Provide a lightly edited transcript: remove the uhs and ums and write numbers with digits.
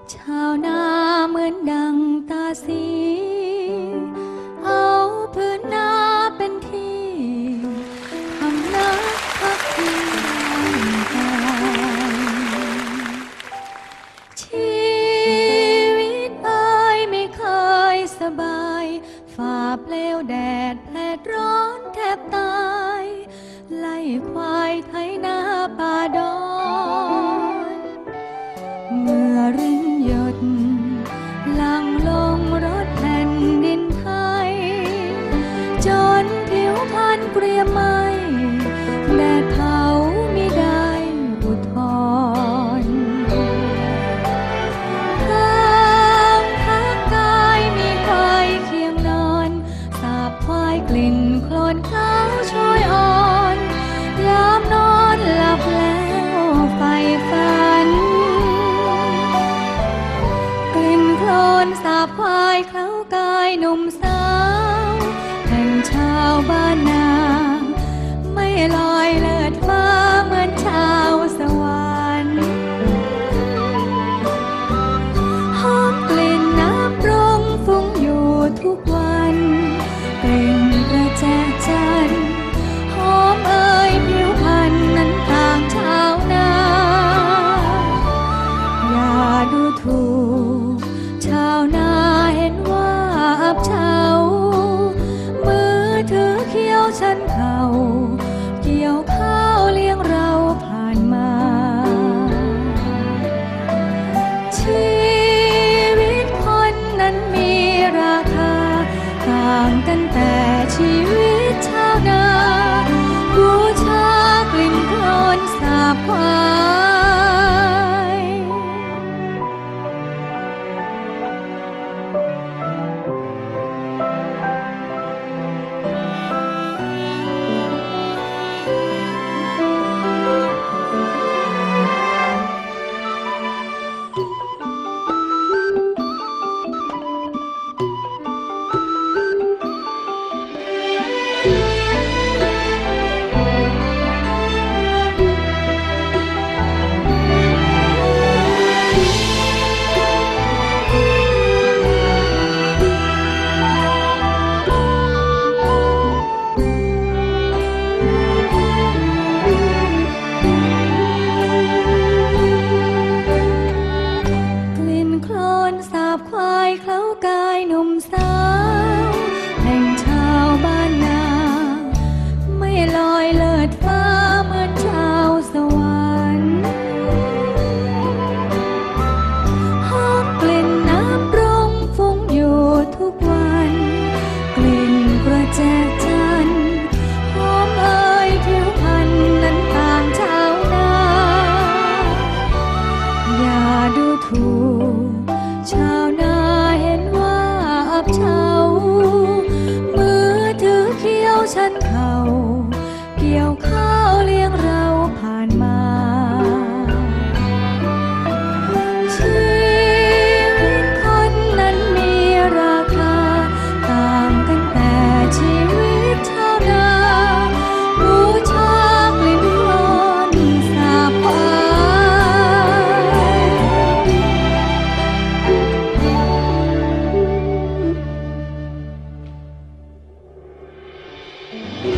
ชาวนาเหมือนดังตาสีเอาพื้นนาเป็นที่ทำนักพักพิงร่างกายชีวิตเอ้ยไม่เคยสบายฝ่าเปลวแดดแผดร้อนแทบตายไล่ควายไถนาป่าดอนเมื่อรินหยดหลั่งลงรถแผ่นดินไทยจนผิวพรรณเกรียมไหมแดดเผามิได้อุทธรทางพักกายมีควายเคียงนอนสาบควายกลิ่นโคลนเขาช่วยอ่อนยามนอนหลับแล้วไฟฝันกลิ่นโคลนสาบควายเคล้ากายหนุ่มสาวแห่งชาวบ้านนาไม่ลอยเลิศฟ้าเหมือนชาวสวรรค์หอมกลิ่นน้ำปรุงฟุ้งอยู่ทุกวันกลิ่นกระแจจันทร์หอมเอ่ยผิวพรรณนั้นต่างชาวนาอย่าดูถูกชาวนาเห็นว่าอับเฉามือถือเขี้ยวชันเข่าเกี่ยวข้าวเลี้ยงเราผ่านมาชีวิตคนนั้นมีราคาต่างกันแต่ชีวิตชาวนาบูชากลิ่นโคลนสาบควายฉันเขาเกี่ยวข้าวเลี้ยงเราผ่านมาชีวิตคนนั้นมีราคาต่างกันแต่ชีวิตชาวนาบูชากลิ่นโคลนสาบควาย